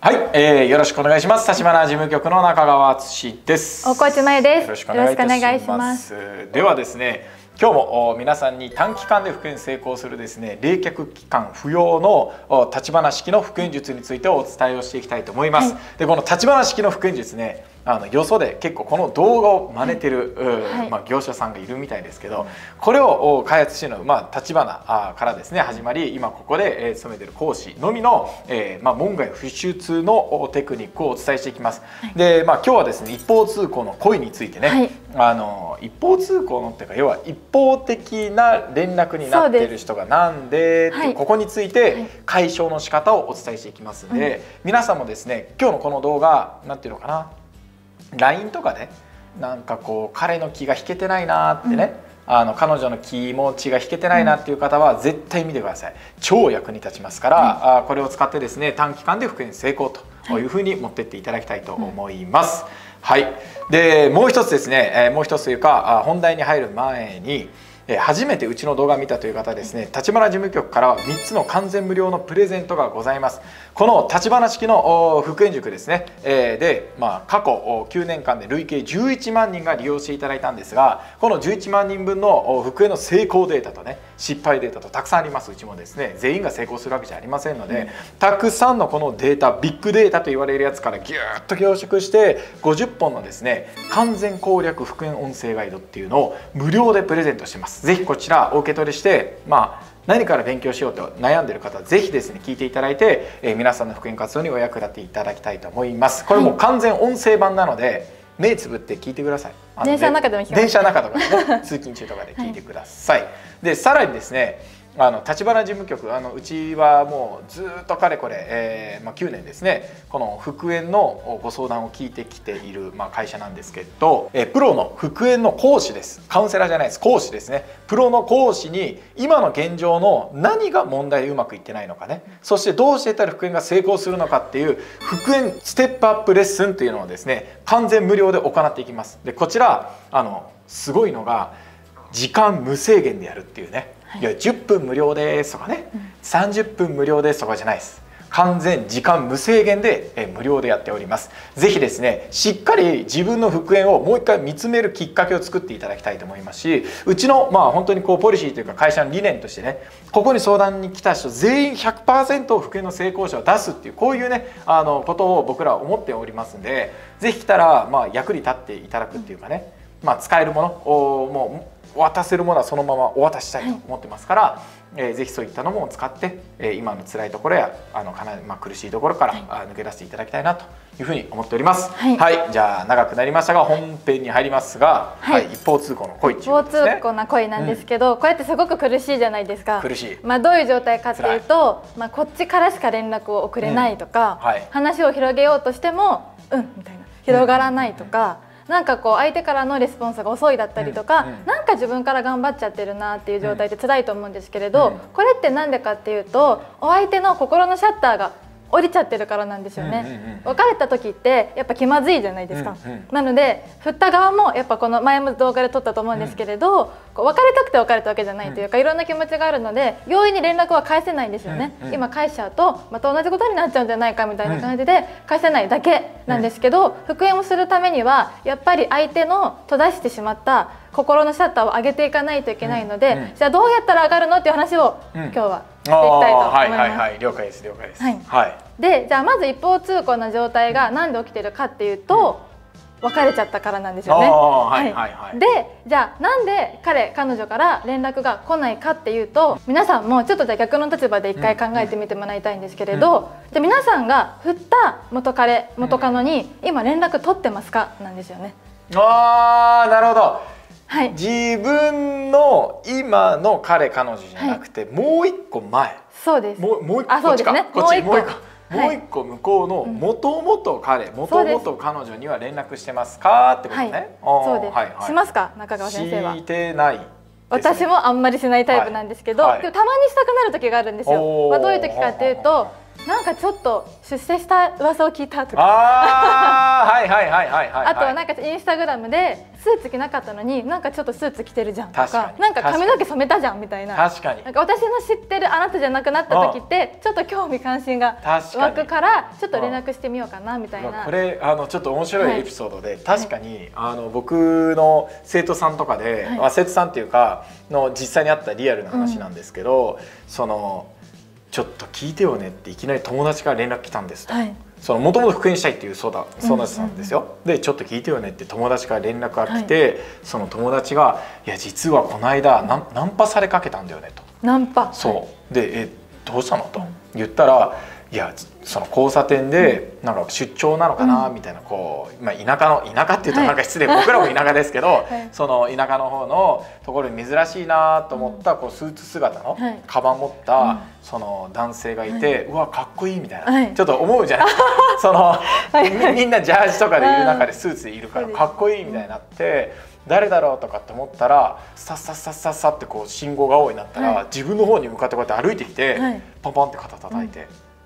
はい、よろしくお願いします。立花事務局の中川敦です。 大河内真由です。 よろしくお願いいたします。ではですね、今日も皆さんに短期間で復縁成功するですね、冷却期間不要の立花式の復縁術についてお伝えをしていきたいと思います。で、この立花式の復縁術ね、よそで結構この動画を真似てる、業者さんがいるみたいですけど、これを開発しているのは、立花からですね始まり、今ここで勤めている講師のみの、門外不出のテクニックをお伝えしていきます。で、今日はですね、一方通行の恋についてね、一方通行のっていうか、要は一方的な連絡になっている人がなんで、ここについて解消の仕方をお伝えしていきますので、皆さんもですね、今日のこの動画なんていうのかな、LINE とかでなんかこう彼の気が引けてないなってね、彼女の気持ちが引けてないなっていう方は絶対見てください。超役に立ちますから、これを使ってですね、短期間で復縁成功というふうに持ってっていただきたいと思います。はい。で、もう一つですね、もう一つというか本題に入る前に、初めてうちの動画を見たという方ですね、立花事務局からは3つの完全無料のプレゼントがございます。この立花式の復縁塾ですね、で、過去9年間で累計11万人が利用していただいたんですが、この11万人分の復縁の成功データとね、失敗データとたくさんあります。うちもですね、全員が成功するわけじゃありませんので、たくさんのこのデータ、ビッグデータと言われるやつからギューッと凝縮して50本のですね、完全攻略復縁音声ガイドっていうのを無料でプレゼントしてます。ぜひこちらお受け取りして、何から勉強しようと悩んでいる方はぜひですね聞いていただいて、皆さんの復縁活動にお役立ていただきたいと思います。これも完全音声版なので、目つぶって聞いてください。 電車の中でも聞きます。 電車の中とかね、通勤中とかで聞いてください。で、さらにですね、立花事務局、うちはもうずっとかれこれ、9年ですね、この復縁のご相談を聞いてきている、会社なんですけど、プロの復縁の講師です。カウンセラーじゃないです、講師ですね。プロの講師に今の現状の何が問題でうまくいってないのかね、そしてどうしていったら復縁が成功するのかっていう復縁ステップアップレッスンというのをですね、完全無料で行っていきます。で、こちらすごいのが時間無制限でやるっていうね。いや10分無料ですとかね、30分無料ですとかじゃないです。完全時間無制限で無料でやっております。ぜひですね、しっかり自分の復縁をもう一回見つめるきっかけを作っていただきたいと思いますし、うちの本当にこうポリシーというか会社の理念としてね、ここに相談に来た人全員 100% 復縁の成功者を出すっていう、こういうねことを僕らは思っておりますんで、ぜひ来たら役に立っていただくっていうかね、使えるものをもう渡せるものはそのままお渡ししたいと思ってますから、ぜひそういったのも使って、今の辛いところや苦しいところから抜け出していただきたいなというふうに思っております。はい、じゃあ長くなりましたが本編に入りますが、一方通行の恋っていうことですね。 一方通行な恋なんですけど、これってすごく苦しいじゃないですか。 苦しい。 どういう状態かっていうと、こっちからしか連絡を送れないとか、話を広げようとしてもみたいな広がらないとか。なんかこう相手からのレスポンスが遅いだったりとか、なんか自分から頑張っちゃってるなっていう状態って辛いと思うんですけれど、これってなんでかっていうと、お相手の心のシャッターが降りちゃってるからなんですよね。別れた時ってやっぱ気まずいじゃないですか。なので振った側もやっぱこの前も動画で撮ったと思うんですけれど、別れたくて別れたわけじゃないというか、いろんな気持ちがあるので容易に連絡は返せないんですよね。今返しちゃうとまた同じことになっちゃうんじゃないかみたいな感じで返せないだけなんですけど、復縁をするためにはやっぱり相手の閉ざしてしまった心のシャッターを上げていかないといけないので、じゃあどうやったら上がるのっていう話を今日はしていきたいと思います。 了解です、了解です。 で、じゃあまず一方通行の状態が何で起きてるかっていうと、別れちゃったからなんですよね。で、じゃあなんで彼女から連絡が来ないかっていうと、皆さんもちょっとじゃあ逆の立場で一回考えてみてもらいたいんですけれど、じゃあ皆さんが振った元彼元カノに今連絡取ってますかなんですよね。 なるほど。自分の今の彼彼女じゃなくて、もう一個前。 そうです。 もう一個こっちか。もう一個向こうの元々彼元々彼女には連絡してますかってことね。 そうです。しますか、中川先生は。 してない。 私もあんまりしないタイプなんですけど、でもたまにしたくなる時があるんですよ。どういう時かっていうと、 なんかちょっと出世した噂を聞いたとか、 はいはいはいはいはい。 あとはなんかインスタグラムでスーツ着なかったのになんかちょっとスーツ着てるじゃんとか、なんか髪の毛染めたじゃんみたいな。 確かに。 なんか私の知ってるあなたじゃなくなった時ってちょっと興味関心が湧くからちょっと連絡してみようかなみたいな。 これちょっと面白いエピソードで、確かに僕の生徒さんとかで、生徒さんっていうかの実際にあったリアルな話なんですけど、そのちょっと聞いてよねっていきなり友達から連絡来たんですと。そのもともと復縁したいっていう相談者さんですよ。でちょっと聞いてよねって友達から連絡が来て、その友達が「いや実はこの間ナンパされかけたんだよね」と。 ナンパ。 そうでどうしたのと言ったら、いやその交差点でなんか出張なのかなみたいな、こう、まあ、田舎っていうとなんか失礼、僕らも田舎ですけど、その田舎の方のところに珍しいなと思ったこうスーツ姿のカバン持ったその男性がいて、うわかっこいいみたいな、ちょっと思うじゃないですか。そのみんなジャージとかでいる中でスーツでいるからかっこいいみたいになって。誰だろうとかって思ったら、さっさっさっさっさってこう信号が青になったら、自分の方に向かってこうやって歩いてきて、パンパンって肩叩いて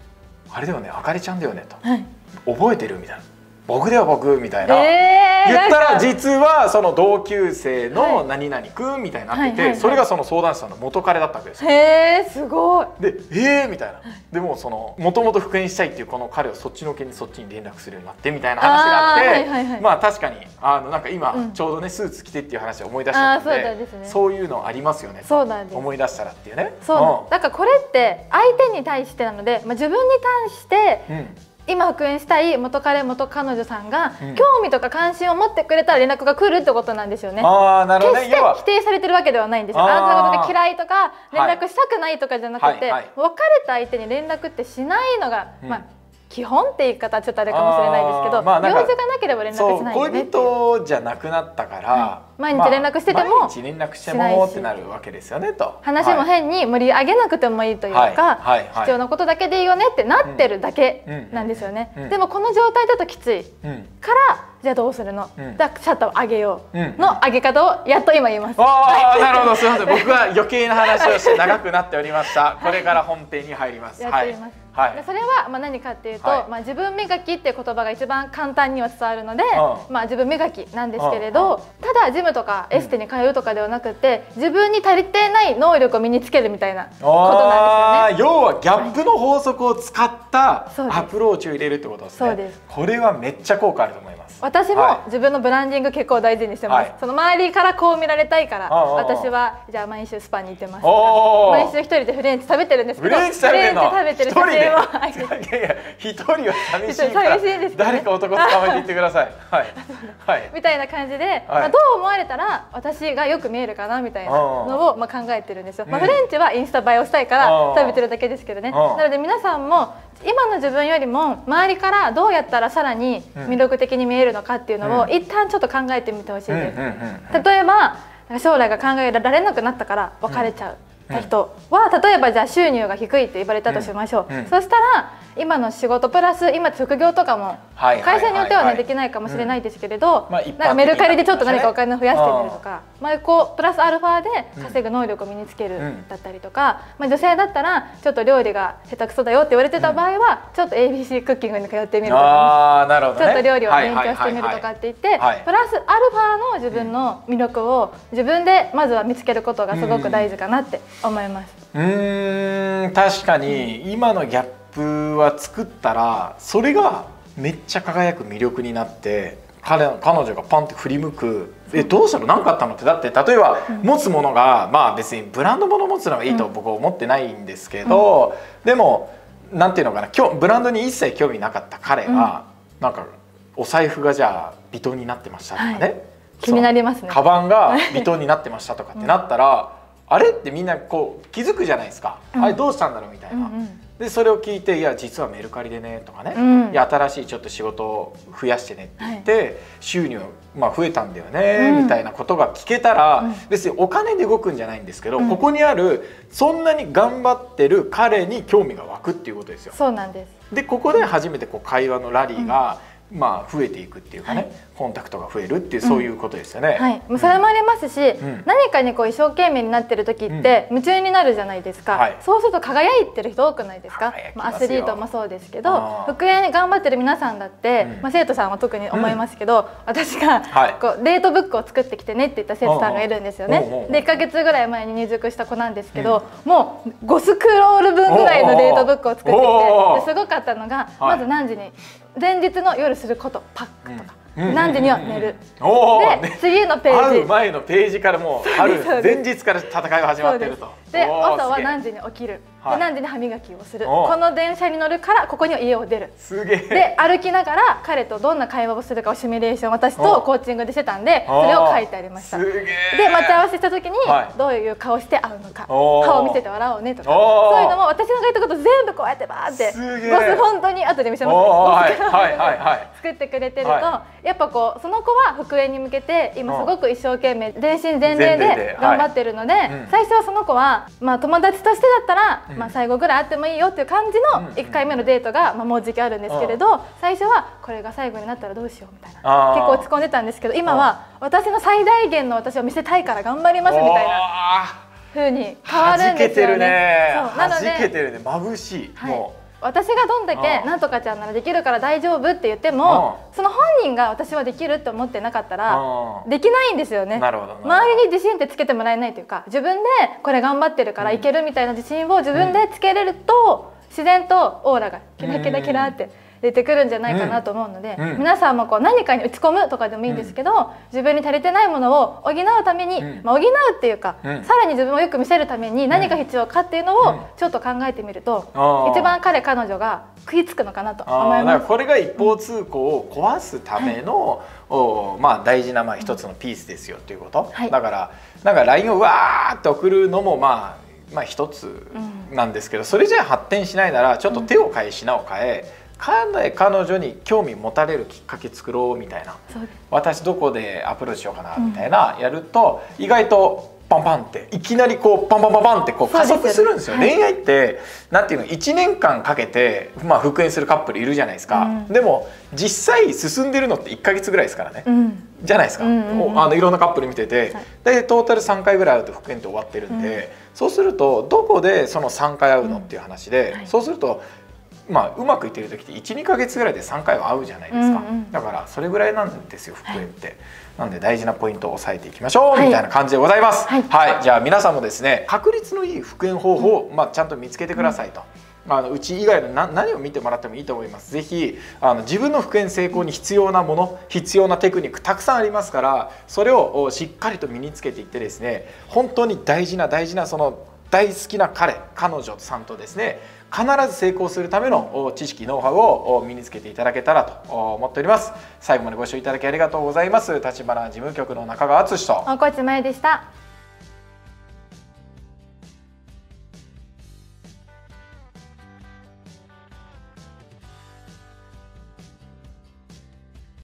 「あれだよね、あかりちゃんだよね」と「覚えてる?」みたいな「僕だよ僕」みたいな言ったら、実はその同級生の何々くんみたいになってて、それがその相談者さんの元彼だったわけですよ。 へえ、すごい。 でみたいな。でもそのもともと復縁したいっていうこの彼をそっちのけにそっちに連絡するようになってみたいな話があって、まあ確かになんか今ちょうどねスーツ着てっていう話を思い出しちゃったので、そういうのありますよね。思い出したらっていうね。 そうだからこれって相手に対してなので、自分に対して今復縁したい元彼元彼女さんが興味とか関心を持ってくれたら連絡が来るってことなんですよね。決して否定されてるわけではないんですよ。あなたのことが嫌いとか連絡したくないとかじゃなくて、別れた相手に連絡ってしないのが基本って言い方はちょっとあれかもしれないですけど、用事がなければ連絡しないよねっていう。 恋人じゃなくなったから毎日連絡してても毎日連絡してもってなるわけですよねと。 話も変に盛り上げなくてもいいというか、必要なことだけでいいよねってなってるだけなんですよね。でもこの状態だときついからじゃあどうするの、じゃあシャッターを上げようの上げ方をやっと今言います。 なるほど、すみません、僕は余計な話をして長くなっておりました。これから本編に入ります。 やっています。それは何かっていうと、自分磨きっていう言葉が一番簡単には伝わるので、自分磨きなんですけれど、ただジムとかエステに通うとかではなくて、自分に足りてない能力を身につけるみたいなことなんですよね。 要はギャップの法則を使ったアプローチを入れるってことですね。そうです。これはめっちゃ効果あると思います。 私も自分のブランディング結構大事にしてます。その周りからこう見られたいから、私はじゃあ毎週スパに行ってます。毎週一人でフレンチ食べてるんですけど、フレンチ食べてる写真を。いやいや、一人は寂しいから。誰か男捕まえていってください。 みたいな感じで、どう思われたら私がよく見えるかなみたいなのを考えてるんですよ。フレンチはインスタ映えをしたいから食べてるだけですけどね。なので皆さんも今の自分よりも周りからどうやったらさらに魅力的に見えるのかっていうのを一旦ちょっと考えてみてほしいです。例えば将来が考えられなくなったから別れちゃう人は、例えばじゃあ収入が低いって言われたとしましょう。そしたら今の仕事プラス今副業とかも会社によってはねできないかもしれないですけれど、なんかメルカリでちょっと何かお金を増やしてみるとか、こうプラスアルファで稼ぐ能力を身につけるだったりとか、女性だったらちょっと料理が下手くそだよって言われてた場合はちょっと ABC クッキングに通ってみるとか、ちょっと料理を勉強してみるとかって言って、プラスアルファの自分の魅力を自分でまずは見つけることがすごく大事かなって思います。 確かに今のギャップは作ったらそれがめっちゃ輝く魅力になって、彼女がパンって振り向く「どうしたの？何かあったの？」って。だって例えば持つものが別にブランド物持つのがいいと僕は思ってないんですけど、でもなんていうのかな、今日ブランドに一切興味なかった彼がなんかお財布がじゃあヴィトンになってましたとかね、 気になりますね。 カバンがヴィトンになってましたとかってなったらあれってみんなこう気づくじゃないですか。あれどうしたんだろうみたいな。でそれを聞いて「いや実はメルカリでね」とかね「いや新しいちょっと仕事を増やしてね」って言って収入増えたんだよねみたいなことが聞けたら、別にお金で動くんじゃないんですけど、ここにあるそんなに頑張ってる彼に興味が湧くっていうことですよ。 そうなんです。 でここで初めてこう会話のラリーが増えていくっていうかね、 コンタクトが増えるっていう、そういうことですよね。 はい、それもありますし、何かにこう一生懸命になってる時って夢中になるじゃないですか。そうすると輝いてる人多くないですか。アスリートもそうですけど、復縁頑張ってる皆さんだって、生徒さんは特に思いますけど、私がこうデートブックを作ってきてねって言った生徒さんがいるんですよね。で1ヶ月ぐらい前に入塾した子なんですけど、もう5スクロール分ぐらいのデートブックを作ってきて、すごかったのが、まず何時に前日の夜することパックとか。何時には寝る。で次のページ。 会う前のページからもうある前日から戦いが始まってると。 で朝は何時に起きる。で何時に歯磨きをする。この電車に乗るからここには家を出る。 すげえ。 で歩きながら彼とどんな会話をするかをシミュレーション、私とコーチングでしてたんで、それを書いてありました。で待ち合わせした時にどういう顔して会うのか、顔を見せて笑おうねとか、そういうのも私の書いたこと全部こうやってバーってボス本当に後で見せます作ってくれてると、やっぱこうその子は復縁に向けて今すごく一生懸命全身全霊で頑張ってるので、最初はその子は友達としてだったら最後ぐらい会ってもいいよっていう感じの1回目のデートがもうじきあるんですけれど、最初はこれが最後になったらどうしようみたいな、結構落ち込んでたんですけど、今は私の最大限の私を見せたいから頑張りますみたいな風に変わるんですよね。 なので弾けてるね、眩しい。もう私がどんだけなんとかちゃんならできるから大丈夫って言っても、その本人が私はできるって思ってなかったらできないんですよね。周りに自信ってつけてもらえないというか、自分でこれ頑張ってるからいけるみたいな自信を自分でつけれると、自然とオーラがキラキラキラって出てくるんじゃないかなと思うので、皆さんもこう何かに打ち込むとかでもいいんですけど、自分に足りてないものを補うために、補うっていうか、さらに自分をよく見せるために何が必要かっていうのをちょっと考えてみると、一番彼女が食いつくのかなと思います。 これが一方通行を壊すための、大事な一つのピースですよということ。だからなんか LINE をわーって送るのも一つなんですけど、それじゃ発展しないならちょっと手を変え品を変え、彼女に興味持たれるきっかけ作ろうみたいな、私どこでアプローチしようかなみたいなやると、意外とパンパンっていきなりこうパンパンパンパンってこう加速するんですよ。恋愛ってなんていうの、1年間かけて復縁するカップルいるじゃないですか。でも実際進んでるのって1ヶ月ぐらいですからね。じゃないですか。いろんなカップル見てて、大体トータル3回ぐらい会うと復縁って終わってるんで、そうするとどこでその3回会うのっていう話で、そうするとうまくいってる時って1、2ヶ月ぐらいで3回は会うじゃないですか。だからそれぐらいなんですよ、復縁って。なんで大事なポイントを押さえていきましょうみたいな感じでございます。はい、じゃあ皆さんもですね、確率のいい復縁方法をちゃんと見つけてくださいと。うち以外の何を見てもらってもいいと思います。ぜひ自分の復縁成功に必要なもの、必要なテクニックたくさんありますから、それをしっかりと身につけていってですね、本当に大事なその大好きな彼女さんとですね、必ず成功するための知識ノウハウを身につけていただけたらと思っております。最後までご視聴いただきありがとうございます。立花事務局の中川敦と大河内真由でした。